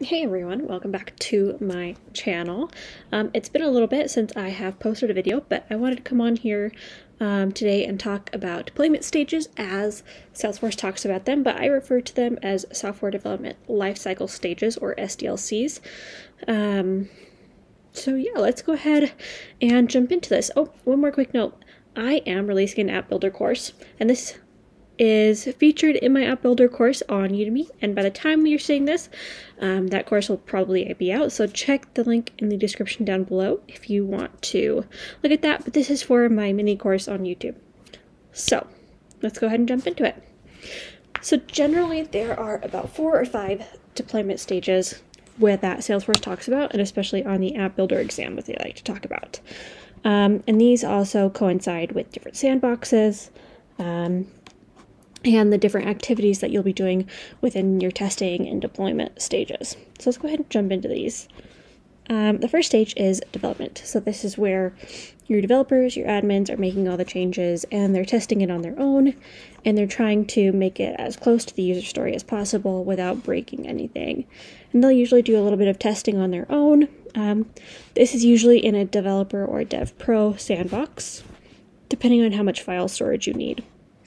Hey everyone, welcome back to my channel. It's been a little bit since I have posted a video, but I wanted to come on here today and talk about deployment stages as Salesforce talks about them, but I refer to them as Software Development Lifecycle Stages, or SDLCs. So yeah, let's go ahead and jump into this. Oh, one more quick note. I am releasing an app builder course, and this is featured in my app builder course on Udemy, and by the time you're seeing this, that course will probably be out, so check the link in the description down below if you want to look at that. But this is for my mini course on YouTube. So let's go ahead and jump into it. So generally there are about 4 or 5 deployment stages that Salesforce talks about, and especially on the app builder exam that they like to talk about. And these also coincide with different sandboxes, and the different activities that you'll be doing within your testing and deployment stages. So let's go ahead and jump into these. The first stage is development. So this is where your developers, your admins are making all the changes, and they're testing it on their own, and they're trying to make it as close to the user story as possible without breaking anything. And they'll usually do a little bit of testing on their own. This is usually in a developer or dev pro sandbox, depending on how much file storage you need.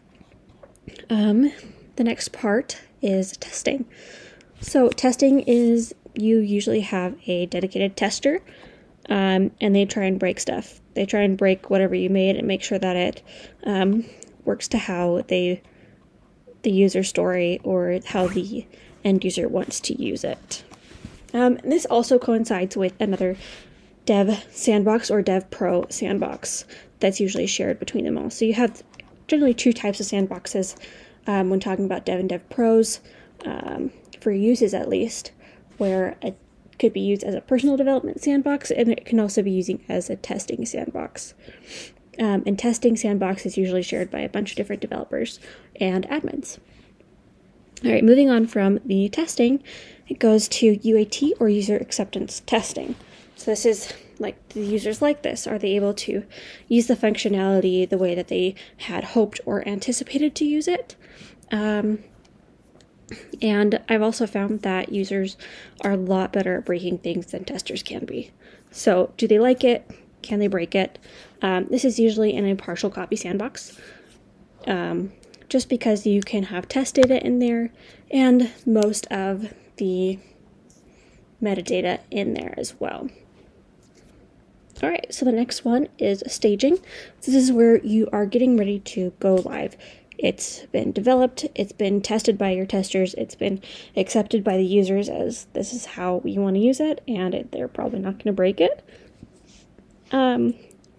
The next part is testing. So testing is, you usually have a dedicated tester, and they try and break stuff. They try and break whatever you made and make sure that it works to how the user story or how the end user wants to use it. This also coincides with another dev sandbox or dev pro sandbox that's usually shared between them all. So you have generally 2 types of sandboxes when talking about dev and dev pros, for uses at least, where it could be used as a personal development sandbox, and it can also be used as a testing sandbox. And testing sandbox is usually shared by a bunch of different developers and admins. All right, moving on from the testing, it goes to UAT, or user acceptance testing. So this is like, the users like this? Are they able to use the functionality the way that they had hoped or anticipated to use it? And I've also found that users are a lot better at breaking things than testers can be. So do they like it? Can they break it? This is usually in a partial copy sandbox, just because you can have test data in there and most of the metadata in there as well. All right, so the next one is staging. This is where you are getting ready to go live. It's been developed, it's been tested by your testers, it's been accepted by the users as this is how we want to use it, and they're probably not going to break it. And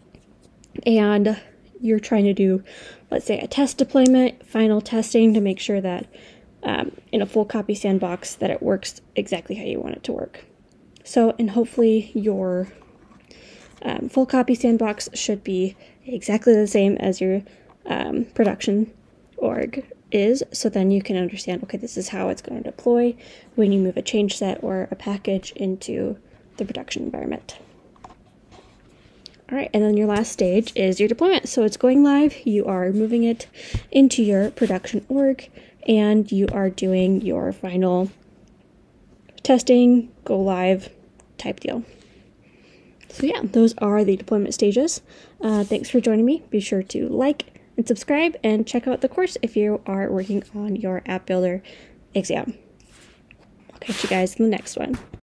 you're trying to do, let's say, a test deployment, final testing to make sure that in a full copy sandbox that it works exactly how you want it to work. So, and hopefully your full copy sandbox should be exactly the same as your production org is, so then you can understand, okay, this is how it's going to deploy when you move a change set or a package into the production environment. All right, and then your last stage is your deployment. So it's going live, you are moving it into your production org, and you are doing your final testing, go live type deal. So yeah, those are the deployment stages. Thanks for joining me. Be sure to like and subscribe, and check out the course if you are working on your app builder exam. I'll catch you guys in the next one.